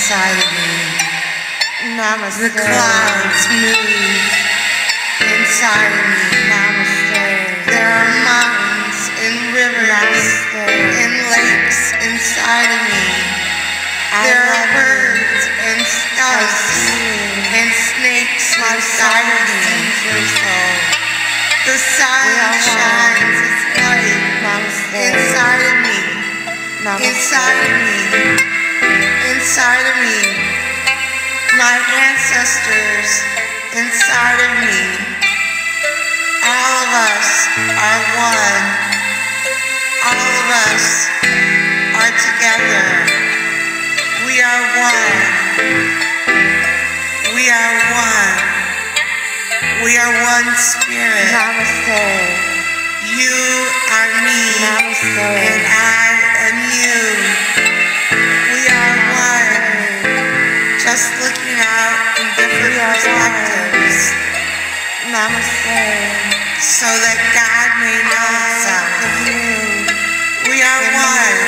inside of me. Namaste. The clouds move inside of me. Namaste. There are mountains and rivers and lakes inside of me. There are birds and skunks and snakes inside of me. The sun shines its light inside of me. Inside of me. Inside of me. My ancestors inside of me. All of us are one. All of us are together. We are one. We are one. We are one spirit. Namaste. You are me. Namaste. And I am you. We are one. Just looking out in different perspectives. Namaste. So that God may know Himself. We are one.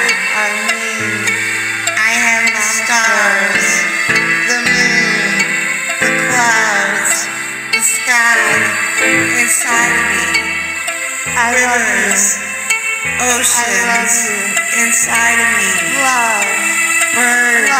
I have the stars, the moon, the clouds, the sky inside of me. Rivers, oceans inside of me. Love. Birds